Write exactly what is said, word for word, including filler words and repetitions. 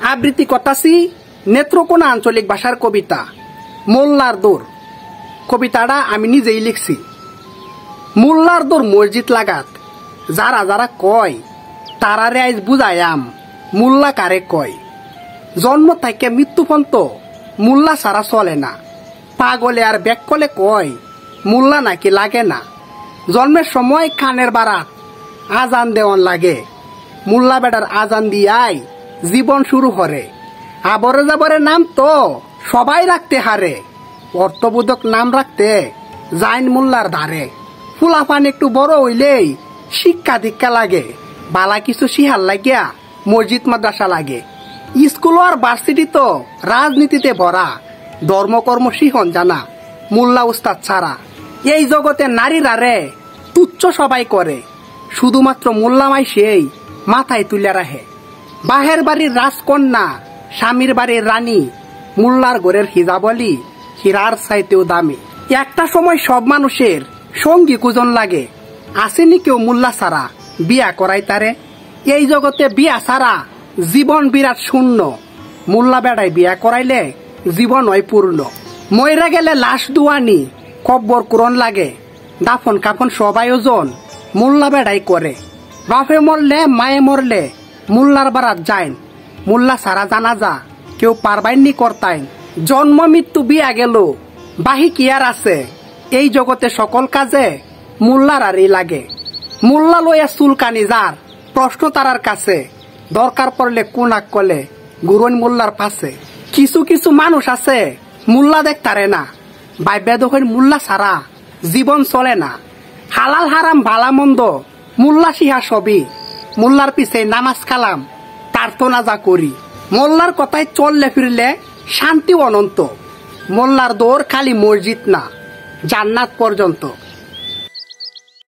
আবৃত্তি করতাছি নেত্রকোনা আঞ্চলিক ভাষার কবিতা মোল্লার দৌড়। কবিতাটা আমি নিজেই লিখছি। মোল্লার দৌড় মসজিদ লাগাত যারা যারা কয় তারারে আজ বুঝায়াম মোল্লা কারে কয়। জন্ম থেকে মৃত্যু পর্যন্ত মোল্লা সারা চলে না। পাগলে আর ব্যাককলে কয় মোল্লা নাকি লাগে না। জন্মের সময় কানের বারাত আজান দেওয়ান লাগে। মোল্লা বেটার আজান দিয়াই জীবন শুরু হরে। আবরে যাবরে নাম তো সবাই রাখতে হারে। অর্থবোধক নাম রাখতে জাইন মোল্লার ধারে। ফুলাফান একটু বড় হইলেই শিক্ষা দীক্ষা লাগে। বালা কিছু শিহার লাগিয়া মসজিদ মাদ্রাসা লাগে। স্কুল আর ভার্সিটি তো রাজনীতিতে ভরা। ধর্মকর্ম শিহন জানা মোল্লা উস্তাদ ছাড়া। এই জগতে নারীরা রে তুচ্ছ সবাই করে। শুধুমাত্র মোল্লা মাই সেই মাথায় তুলে রাখে। বাহের বাড়ির রাজকন্যা স্বামীর বাড়ির রানী মোল্লার ঘরের হিজাবলি হীরার চাইতেও দামি। একটা সময় সব মানুষের সঙ্গী কুজন লাগে। আসেনি কেউ মোল্লা ছাড়া বিয়া করাই তারে। এই জগতে বিয়া ছাড়া জীবন বিরাট শূন্য। মোল্লা বেড়ায় বিয়া করাইলে জীবন হয় পূর্ণ। ময়রা গেলে লাশ দুয়ানি কব্বর কুরন লাগে। দাফন কাফন সব আয়োজন মোল্লা বেড়াই করে। বাপে মরলে মায়ে মরলে মোল্লার বারাত যাইন। মোল্লা সারা জানাজা কেউ পারবাইনি করতাইন। জন্ম মৃত্যু বিয়া গেল বাহি কি আর আছে। এই জগতে সকল কাজে মোল্লার আরই লাগে। মোল্লা লইয়া চুলকানি যার প্রশ্ন তারার কাছে। দরকার পড়লে কোনাক কলে গুরন মোল্লার পাশে। কিছু কিছু মানুষ আছে মোল্লা দেখতারে না। বাইব্যাদ হইর মোল্লা ছাড়া জীবন চলে না। হালাল হারাম ভালা মন্দ মোল্লা সিহা সবই। মোল্লার পিছে নামাজ কালাম প্রার্থনা যা করি। মোল্লার কথায় চললে ফিরলে শান্তি অনন্ত। মোল্লার দৌড় খালি মসজিদ না জান্নাত পর্যন্ত।